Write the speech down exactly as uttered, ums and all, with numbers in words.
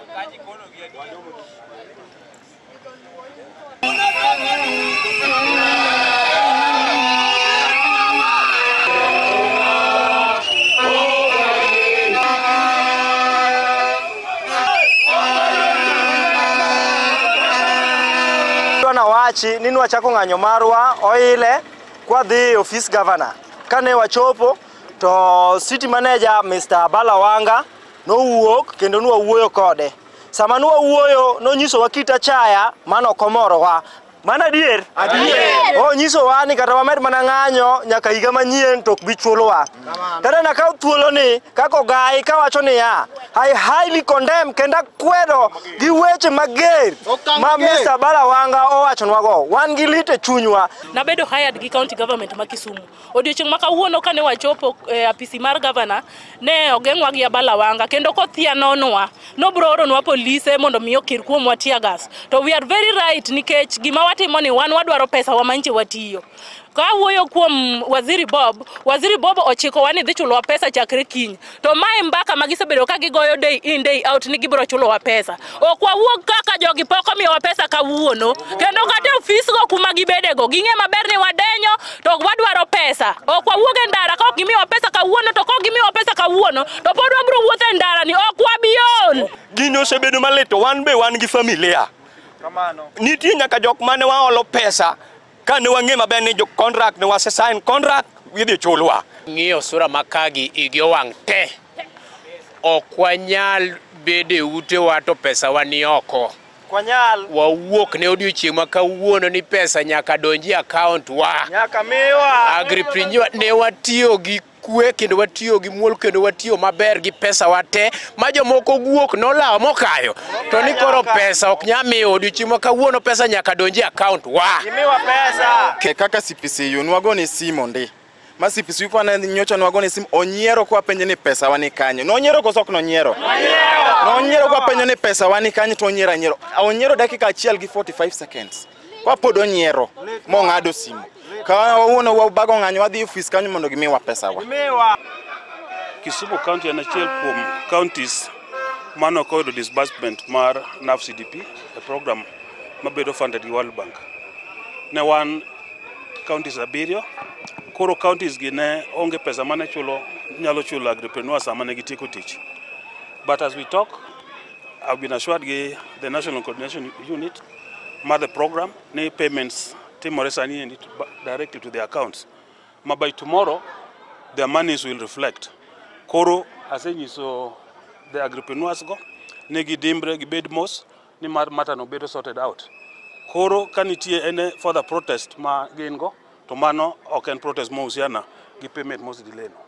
Wachi nini wachako ng'anyo marwa oile kwa dhi office governor kane wachopo to city manager Mister Balawanga no wuok kendo no wuoyo kode sama no wuoyo no nyiso wakita chaya mano komoro wa mana dier adier o nyiso wa ni kata wamed mana ng'anyo nyaka higa manyien tok bichulo wa tara na ka thuolo ni kako gai ka wacho ni ya I highly condemn kenda kwedo gi weche mager ma Mister Balawanga owacho nwago wan gi lite chunywa na bedo hired gi county government ma Kisumu odiochieng' ma kawuono kane wachopo eh, apisi mar governor ne ogeng'wa gi Balawanga kendo kothia nonwa no bro oronwa police mondo miyo kir kuomwa tear gas to we are very right nikech gima watimo ni wan wadwaro pesa wa manche watiyo ka wuoyo kuom waziri Bob waziri Bob ochiko wani dhi chulo pesa chakre kiny to mae mbaka magisebedo ka gigoyo day in day out ni gibro chulo wa pesa ok wawuok kaka jogi poko miyo wa pesa kawuono kendo kata office go kuma gibede go ging'e maber ni wadenyo to wadwaro pesa ok wawuok e ndara ka ok gimiyo wa pesa kawuono to ka ok gimiyo wa pesa kawuono to pod wabro wuotho e ndara ni ok wabiyon gino osebedo malito wan be wan gi familia kamano nitie nyaka jok mane waolo pesa kane wang'e maber ni jo contract ne wase sign contract widhi chulwa ng'iyo sura makagi igi owang' te ok wanyal bede ute wato pesa wani oko kwanyal wawuok ne odiochieng' ma kawuono ni pesa nyaka donji account wa nyaka miwa agripreneur ne watiyo gi kwe kendo watiyo gi muol kendo watiyo maber gi pesa wate ma jomoko guok nolawo mokayo to ni koro pesa ok nyamiyo odiochieng' ma kawuono pesa nyaka donji account wa imiwa pesa ke kaka C P C U nwago ni simo ndi ma C P C U kwa na nyocha nwago ni simo onyiero kwa penje ni pesa wani kanye no onyiero koso ok no onyiero no onyiero kwa penje ni pesa wani kanye to onyiero onyiero onyiero dakika achiel gi forty-five seconds kwa pod onyiero mo ng'ado simo ka uno wa bago ng'anyo wadhi office kanyo mondo gimiwa pesa wa imiwa Kisumu County en achiel kuom counties mano koyudo disbursement mar N A F C D P a program mabedo funded gi World Bank ne wan counties abiriyo koro counties gi ne onge pesa mane chulo nyalo chulo agripreneurs amane gitieko tich but as we talk I've been assured gi the National Coordination Unit mar the program ne payments timore sani and directly to their accounts ma by tomorrow their monies will reflect koro asenyiso the agripreneurs go negi dimbre gi bed mos ni mar mata no bedo sorted out koro kanitie ene for the protest ma gin go to mano ok en protest mo usiana gi payment mos dileno